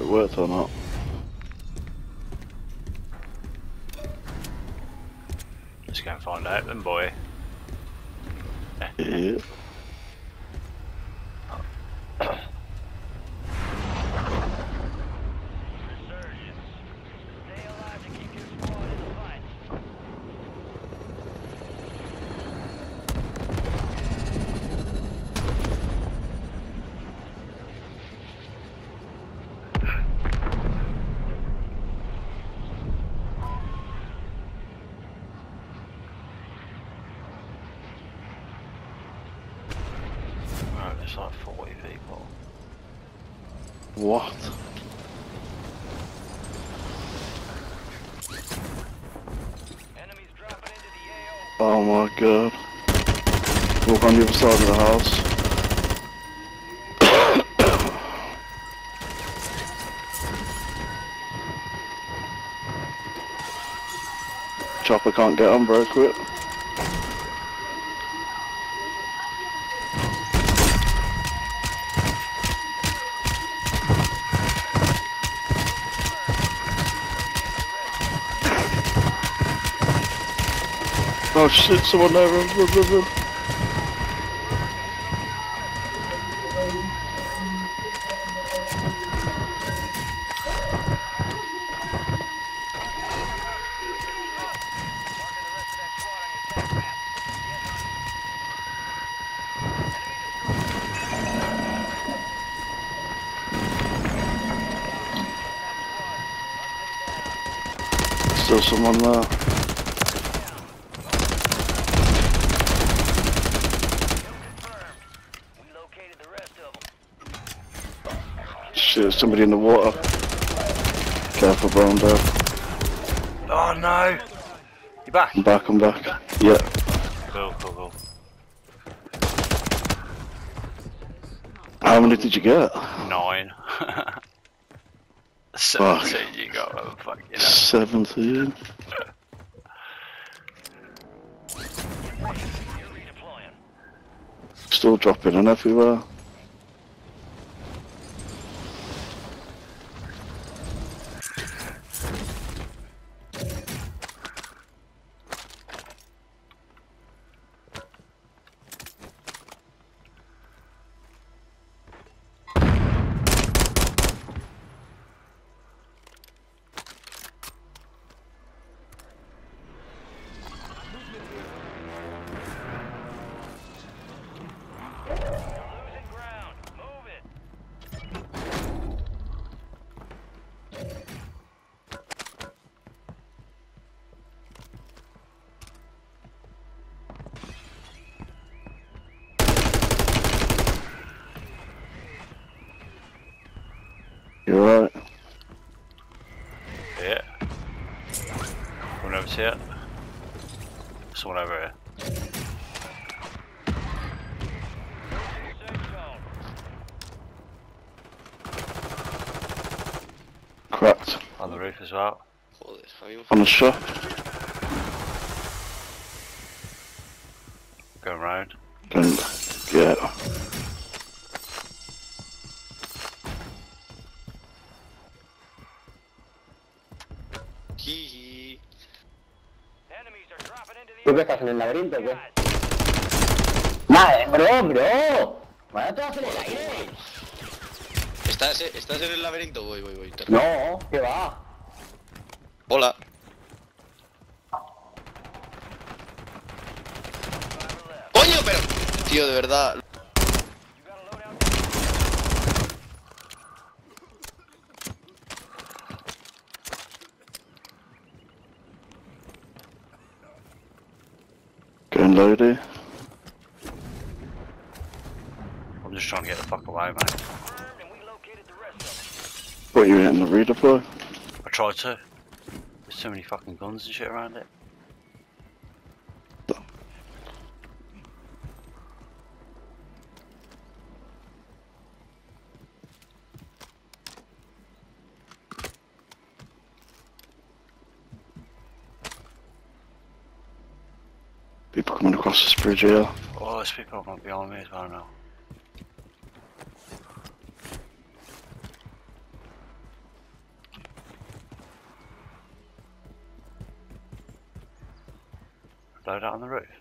it worked or not. Let's go and find out then, boy. Yeah. Right, there's like 40 people. What? Enemies dropping into the AO. Oh my god. Walk on the other side of the house. Chopper can't get on, bro, quit. Oh shit, someone there, run, run, run, run. Still someone there. Shit, somebody in the water. Careful, bro, I'm dead. Oh no! You back? I'm back, I'm back. Yeah. Cool, cool, cool. How many did you get? 9. 17 you got, oh, fuck, you know. 17. Still dropping in everywhere. You alright? Yeah. Someone over here. Someone over here. Cracked. On the roof as well. On the shop. Going round. And yeah. ¿Tú qué estás en el laberinto o qué? ¡Madre, bro! ¡Vaya todas en el aire! ¿Estás en el laberinto? Voy. No, ¿qué va? Hola. ¡Coño, pero! Tío, de verdad. Getting loaded. I'm just trying to get the fuck away, mate. What, you in the redeploy? I tried to. There's so many fucking guns and shit around it. People coming across this bridge here. Oh, there's people up behind me as well now. Load out on the roof.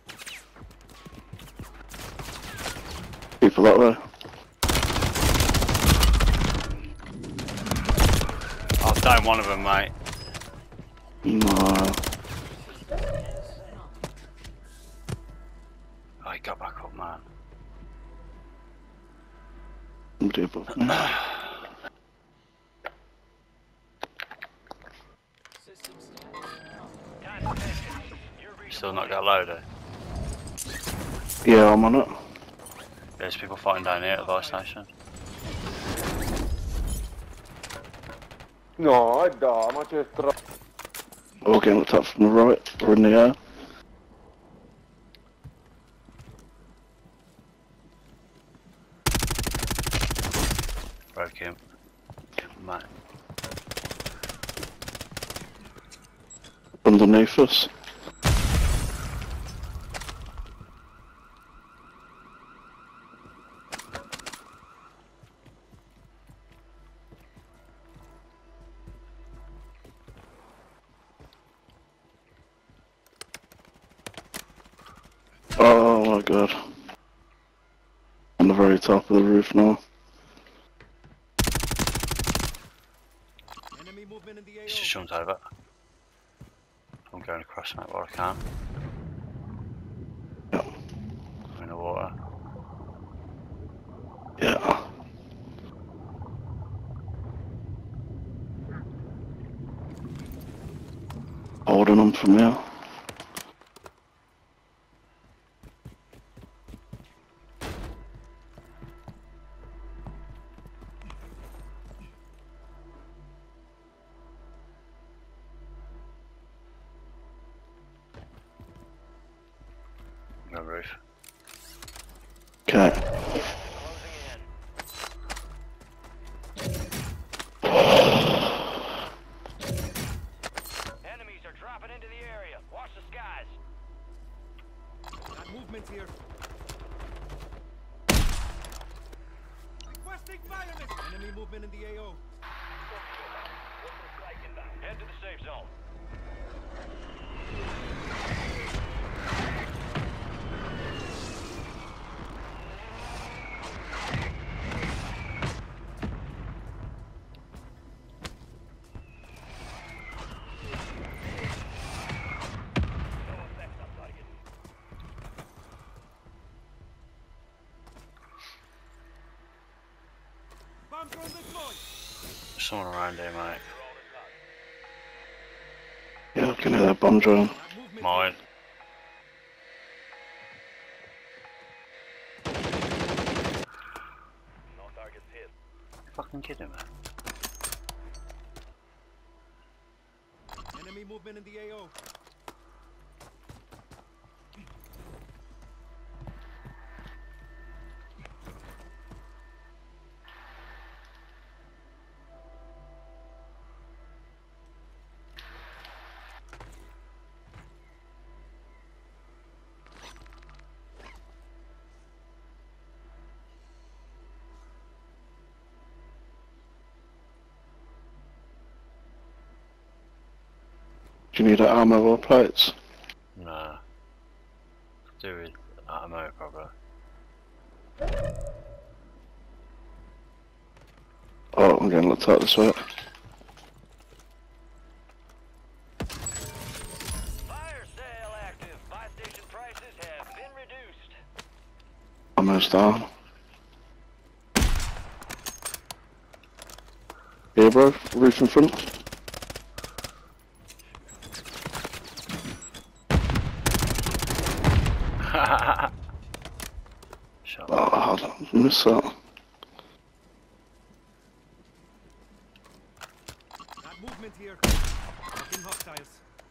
People that way. I've downed one of them, mate. No. Oh, he got back up, man. Somebody above me. Still not got loaded. Yeah, I'm on it. There's people fighting down here at the buy station. No, da, ma c'è stra... All getting looked at from the right. We're in the air. Broke him. Mate. Underneath us. Oh my god. On the very top of the roof now. Enemy movement in the He's just AO. jumped over. I'm going across, mate, what I can. Yeah. I'm in the water. Yeah. Holding them from here. No roof. Okay. Closing in. Enemies are dropping into the area. Watch the skies. Got movement here. Requesting fire mission. Enemy movement in the AO. Head to the safe zone. Bomb drone deployed. There's someone around here, mate. Yeah, I can hear that bomb drone. Got movement Mine. No targets hit. You fucking kidding me? here. Enemy movement in the AO. Do you need an ammo or plates? Nah. Could do with ammo, probably. Oh, I'm getting looked at this way. Fire sale active. Buy station prices have been reduced. Ammo's down. Here, bro. Roof in front. Shut Oh, up. hold on. Miss that. Got movement here. Looking hostiles.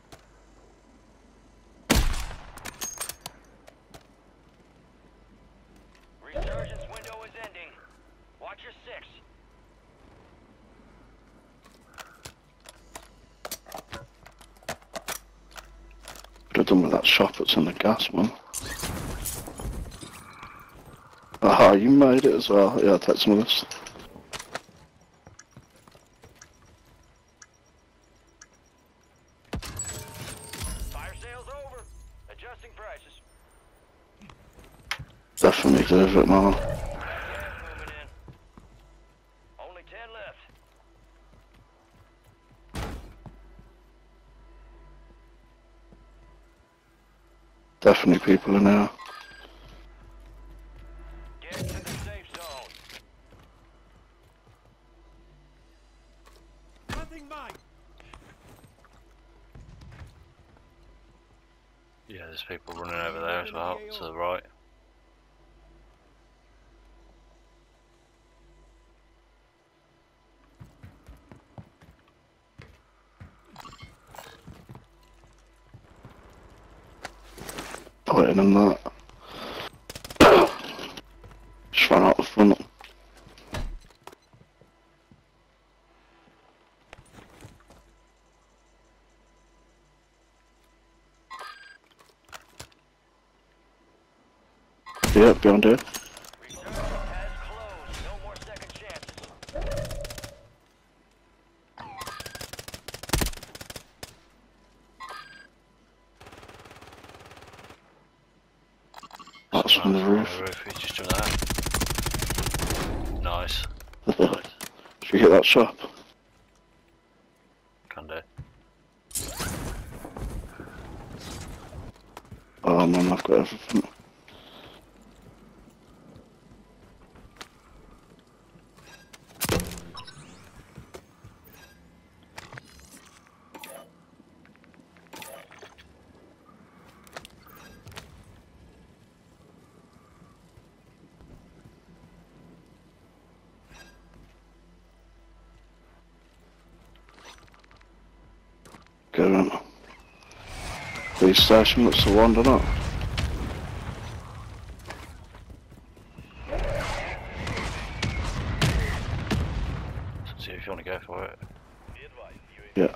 Resurgence window is ending. Watch your six. Could have done with that shot that's in the gas, man. Aha, you made it as well. Yeah, take some of this. Fire sale's over. me deliver it, man. Moving in. Only 10 left. Definitely people in there. Get to the safe zone. Planting mine. Yeah, there's people running over there as well, to the right. Putting in that. Just ran out the front. Yep, behind here. Resurgence has closed. No more second chances. That's from the On roof. the roof, he's just jumped there. Nice. Should we hit that shop? Can do. Oh man, I've got everything. Get in. Police station, that's the one, doesn't it? See if you want to go for it. Yeah.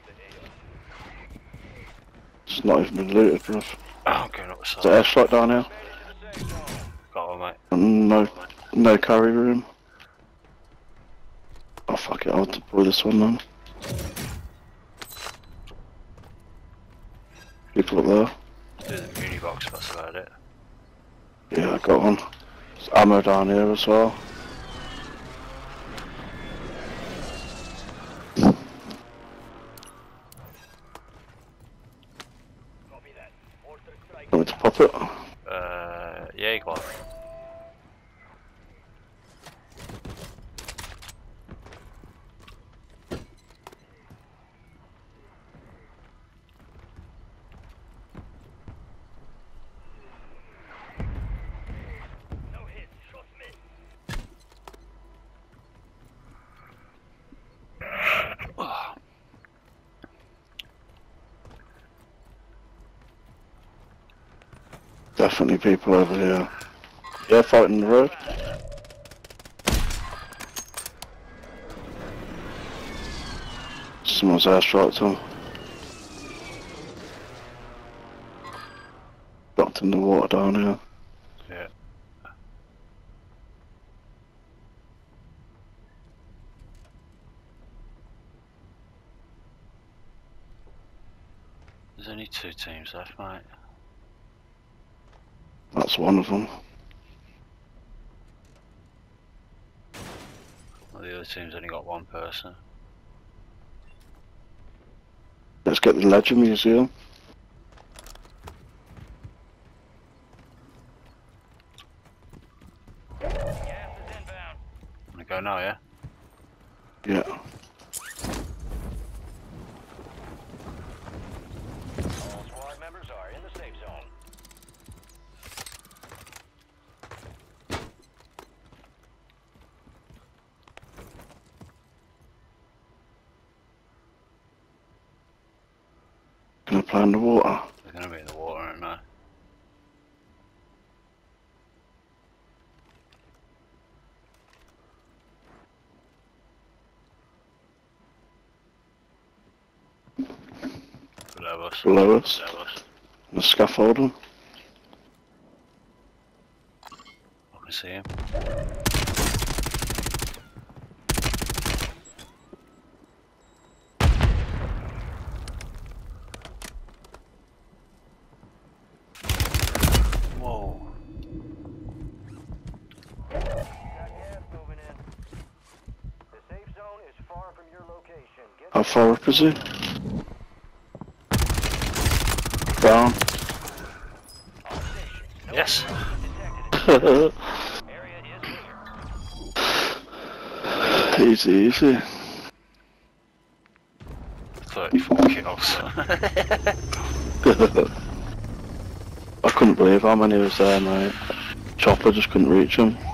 It's not even been looted, bruv. I'm going up the Is side. there airstrike down here? Made it to the safe zone. Got one, mate. No carry room. Oh fuck it, I'll deploy this one then. People up there. Do the muni box, that's about it. Yeah, I got one. There's ammo down here as well. Copy that. Mortar strike. Want me to pop it? Yeah, you got it. No hits. Shots missed. Definitely people over here. Yeah, fighting the road. Someone's airstriked them. Dropped in the water down here. Yeah. There's only 2 teams left, mate. That's one of them. Well, the other team's only got 1 person. Let's get the Ledger Museum. Gas is inbound. Wanna go now, yeah? Yeah. All squad members are in the safe zone. Gonna play in the water. They're gonna be in the water, aren't they? Below us. Below us. Below us. The scaffolding. I can see him. Whoa. How far up is he? Down. Yes. Easy, easy. 34 kills. I couldn't believe how many was there, mate. Chopper just couldn't reach him.